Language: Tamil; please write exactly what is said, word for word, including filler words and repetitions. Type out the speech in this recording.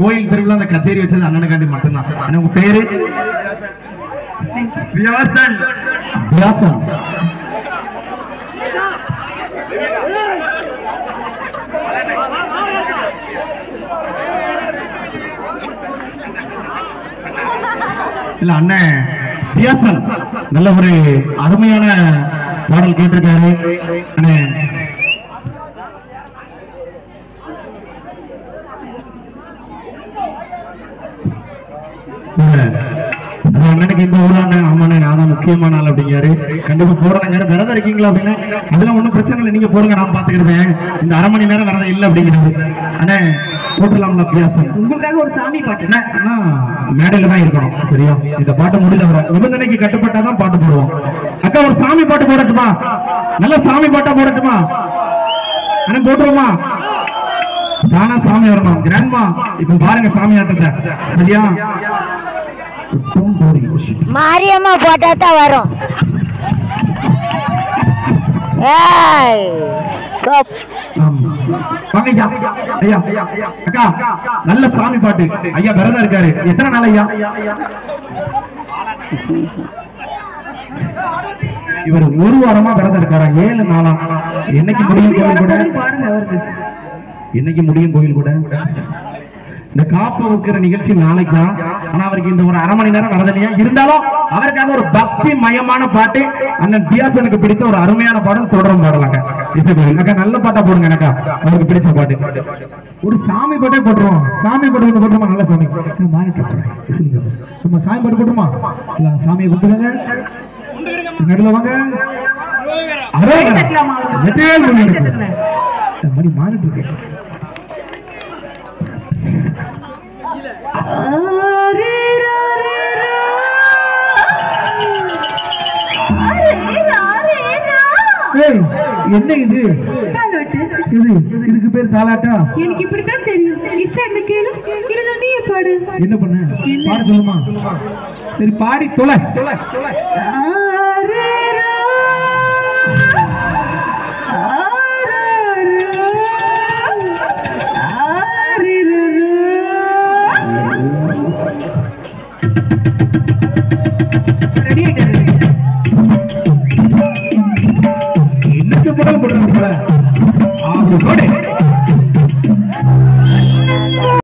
கோயில் திருவிழா அந்த கச்சேரி வச்சது அண்ணனுக்காண்டி மட்டும்தான். உங்க பேரு? வியாசன். வியாசன். இல்ல அண்ணன் வியாசன் நல்ல ஒரு அருமையான பாடல் கேட்டிருக்காரு. அண்ணனுக்கு இந்த ஊரான ஆமாண்ணே நான் தான் முக்கியமான ஆள் அப்படிங்காரு. கண்டிப்பா போறாங்க. விரதம் இருக்கீங்களா அப்படின்னா அதெல்லாம் ஒன்றும் பிரச்சனை இல்லை, நீங்க போடுங்க நான் பாத்துக்கிடுவேன், இந்த அரை மணி நேரம் விரதம் இல்லை அப்படிங்கிறது. அண்ணே போட்டுடலாம்ல வியாசன்? உங்களுக்காக ஒரு சாமி பாட்டு மேடையில தான் இருக்கணும் சரியா? இந்த பாட்டு முடிஞ்ச நிபந்தனைக்கு கட்டுப்பட்டாதான் பாட்டு போடுவோம். அக்கா ஒரு சாமி பாட்டு போடட்டுமா? நல்ல சாமி பாட்டா போடட்டுமா? அண்ணா போட்டுருவோமா? தானா சாமி வரணும். கிராண்ட்மா இப்ப பாருங்க சாமி ஆட்டத்தை சரியா? மாரியம்மா போட்டா தான் வரும். நல்ல சாமி பாட்டு. ஐயா விரதம் இருக்காரு. எத்தனை நாள் ஐயா? இவர் ஒரு வாரமா விரதம் இருக்காரா? ஏழு நாளா. என்னைக்கு முடியும் கோயில் கூட? என்னைக்கு முடியும் கோயில் கூட? இந்த காப்பு வைக்கிற நிகழ்ச்சி நாளைக்கு தான். ஆனா அவருக்கு இந்த ஒரு அரை மணி நேரம் வரதில்லையா? இருந்தாலும் அவருக்காக ஒரு பக்தி மயமான பாட்டு அண்ணன் வியாசனுக்கு பிடித்த ஒரு அருமையான பாடல் தொடரும் பாடலாங்க. நல்ல பாட்டா போடுங்க எனக்கா அவருக்கு பிடிச்ச பாட்டு. ஒரு சாமி பாட்டே போட்டுருவோம். சாமி பாட்டு ஒன்று போட்டுருமா? நல்ல சாமி சும்மா சாமி பாட்டு போட்டுருமா? சாமியை கொடுத்துருங்க நடுவில் வாங்க. மணி மாறிட்டு இருக்கு. என்ன இது? இதுக்கு பேர் தாலாட்டா? எனக்கு இப்படித்தான் தெரியும். என்ன கேளு, நீ பாடு. என்ன பண்ண? பாட சொல்லுமா? சரி பாடி தொலை.